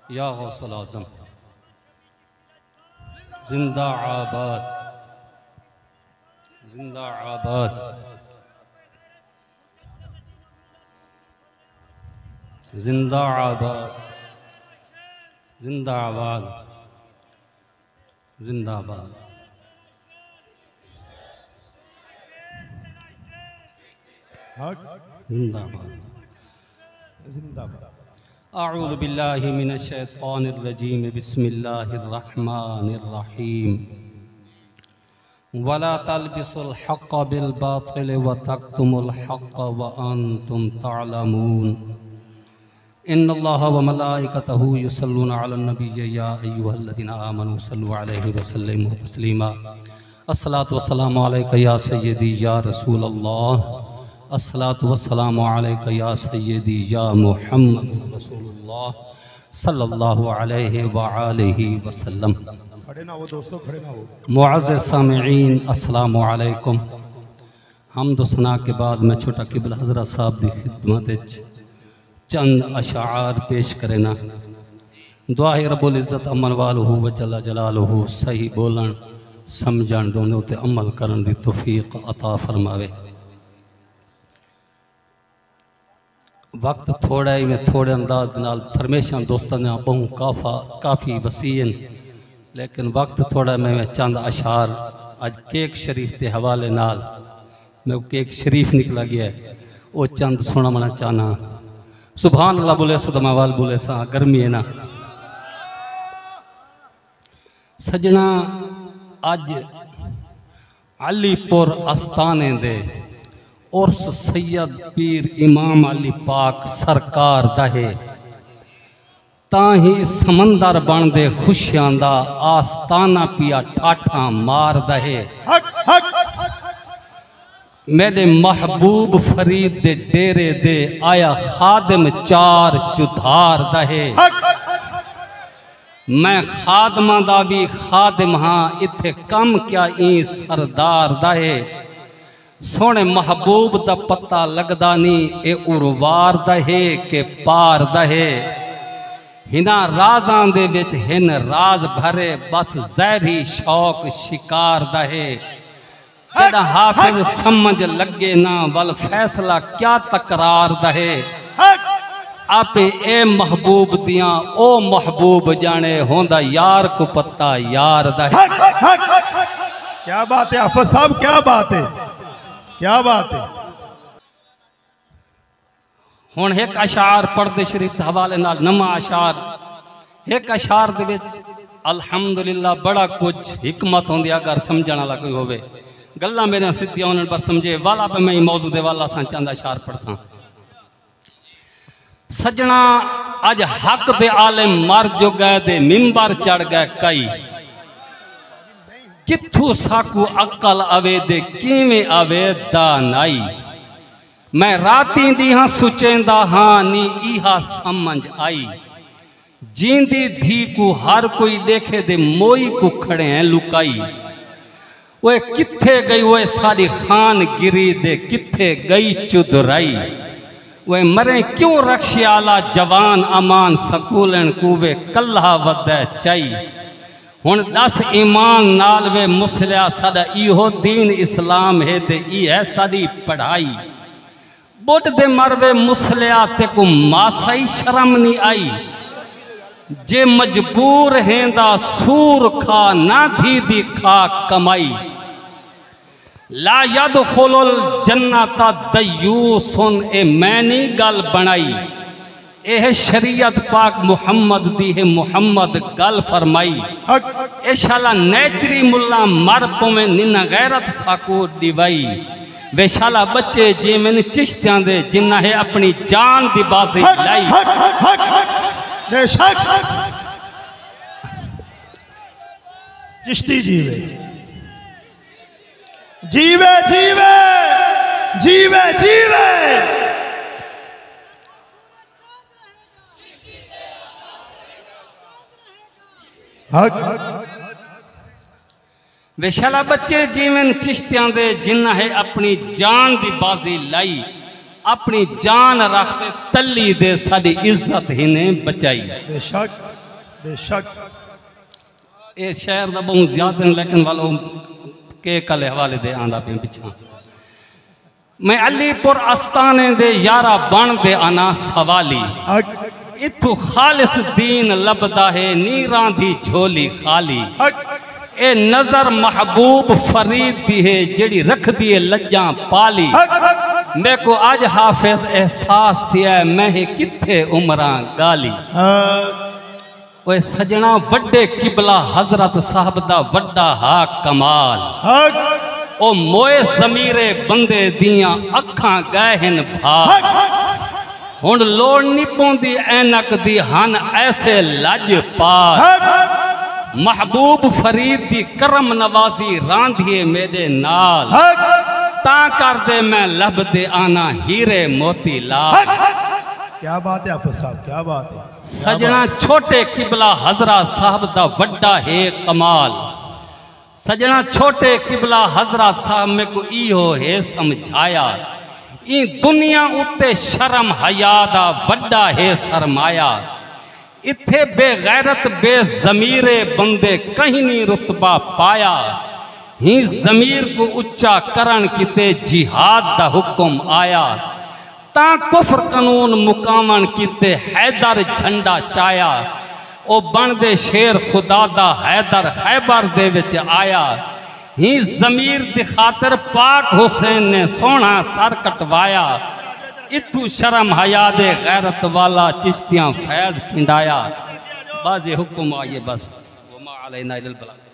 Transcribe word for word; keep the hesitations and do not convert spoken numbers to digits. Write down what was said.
या गौसल आज़म जिंदा आबाद, जिंदा आबाद, जिंदा आबाद, जिंदाबाद, जिंदाबाद। जिंदाबाद, जिंदाबाद। अऊज़ु बिल्लाहि मिनश शैतानिर रजीम, बिस्मिल्लाहिर रहमानिर रहीम। वला तलबिसुल हक़्क़ बिल बातिल व तक्तुमुल हक़्क़ व अंतुम तअलमून। इन्नल्लाह व मलाइकतहु युसल्लूना अलन नबिय्य या अय्युहल्लज़ीना आमनू सल्लु अलैहि व सल्लिमू तस्लीमा। अस्सलातु वस्सलामु अलैका या सय्यदी या रसूल अल्लाह, अस्सलातु वस्सलामु अलैका या सय्यदी या मुहम्मद रसूलुल्लाह सल्लल्लाहु अलैहि व आलिहि वसल्लम। खड़े ना हो दोस्तों, खड़े ना हो। मुअज़्ज़िज़ सामिईन, अस्सलामु अलैकुम। हम्द सना के बाद मैं छोटा किबला हज़रत साहब की खिदमत चंद अशार पेश करे ना। दुआ है रब्बुल इज़्ज़त अमन वालहू व जल्ल जलालहू सही बोलन समझण दोनों ते अमल करन दी तौफीक अता फरमावे। वक्त थोड़ा ही में थोड़े अंदाज नाल फरमेशां दोस्तों ने बहु काफा काफ़ी वसीन, लेकिन वक्त थोड़ा में मैं चंद अशार अज केक शरीफ के हवाले नाल मैं केक शरीफ निकला गया है वो चंद सुना मना चाहना। सुभान अल्लाह बोले सदमावाल बोले सा गर्मी है ना सजना। अज अलीपुर आस्थाने दे उर्स सैयद पीर इमाम अली पाक सरकार दहे ताही समंदर बन दे खुशियां दा आस्ताना पिया ठाठा मार दहे। मेरे महबूब फरीद दे डेरे दे आया खादिम चार चुधार दहे। मैं खादमा दा भी खादिम हाँ इत्थे कम क्या ई सरदार दहे। सोने महबूब दा पता लगदा नी ए उरवार दहे के पार दहे। हिना राजां दे विच हिन राज भरे बस जहरी शौक शिकार दहे। तेरा हाफिज समझ लगे ना वल फैसला क्या तकरार दहे। आपे ए महबूब दियां ओ महबूब जाने होंदा यार को पत्ता यार दहे। क्या बात है आफत साहब, क्या बात है, क्या बात है। हुण एक अशार पढ़दे शरीफ के हवाले नाल नमा अशार एक अशार दे विच अल्हम्दुलिल्लाह बड़ा कुछ हिकमत होंदी अगर समझण वाला कोई होवे। गल्लां मेरे सीधियां उन्हें पर समझे वाला पे मैं मौजू दे वाला सा चंद अशार पढ़सा। सजना अज हक दे आलिम मर जो गए दे मिंबर चढ़ गए कई। किथू साकू अकल आवे दे किवें आवे दानाई। मैं राती दी सुचेंदा हाँ नी इहा समझ आई। जींदी धी को हर कोई देखे दे मोई को खड़े हैं लुकाई। वो किथे गई वो सारी खान गिरी दे किथे गई चुदराई। वे मरे क्यों रक्षे आला जवान अमान सकूलन कुवे कल्हा वदै चाई। हुण दस ईमान नाल वे मुसलिया साडा इहो दीन इस्लाम है ते ई है साडी पढ़ाई। बुढ़ दे मरवे मुसलिया ते को मासाई शर्म नहीं आई। जे मजबूर हेंदा सूर खा ना धी दी खा कमाई। ला यद खोलोल जन्नता दयूसन ए मैनी गल बनाई। यह शरीयत पाक मुहम्मद दी है मुहम्मद गल फरमाई। ए शाला नेचरी मुल्ला मर पवे निना गैरत साको दिवाई। वे शाला बच्चे जे मैंने चिश्तियां दे जिन्ना है अपनी जान दी बाजी लाई। चिश्ती जीवे जीवे जीवे जीवे जीवे। विशाला बच्चे जीवन चिश्तियां दे जिन्ना है अपनी जान दी बाजी लाई। अपनी जान रखते तली दे साडी इज्जत ही ने बचाई। बेशक बेशक ये शहर का बहुत ज्यादा है, लेकिन वालो के कल हवाले दे आंदा पे पिछा मैं अलीपुर आस्थाने दे यारा बन दे आना सवाली हक इथु खालिस दीन लबदा है नीरां दी झोली खाली हक ए नजर महबूब फरीद दी है जड़ी रख दी है लज्जा पाली हक मैं को आज हाफिज एहसास थिया मैं किथे उमरा गाली हक ओए सजना वड्डे किबला हजरत साहब दा वड्डा हा कमाल हक ओ मोए जमीरे बंदे दियां अखां गहन भाग हुण लोड़ नहीं पौंदी ऐनक दी हन ऐसे लज पार हक महबूब फरीद दी करम नवाजी रांधिए मेरे नाल हक ता कर दे मैं लब दे आना हीरे मोती लाल क्या बात है हाफिज साहब, क्या बात है। सजना छोटे किबला हजरा साहब दा वड्डा है कमाल सजना छोटे किबला हजरा साहब में को इहो है समझाया ई दुनिया उत्ते शर्म हया दा वड्डा है सरमाया इथे बेगैरत बेजमीरे बंदे कहीं नहीं रुतबा पाया ही जमीर को उच्चा करण किते जिहाद दा हुक्म आया ता कुफर कानून मुकामन किते हैदर झंडा चाया ओ बन दे शेर खुदा दा हैदर खैबर दे विच आया ही जमीर दी खातिर पाक हुसैन ने सोना सर कटवाया इतू शर्म हया दे गैरत वाला चिश्तियां फैज खिंडाया बाजे हुक्म आइए बस वमा अलैना इल्लल बलाग।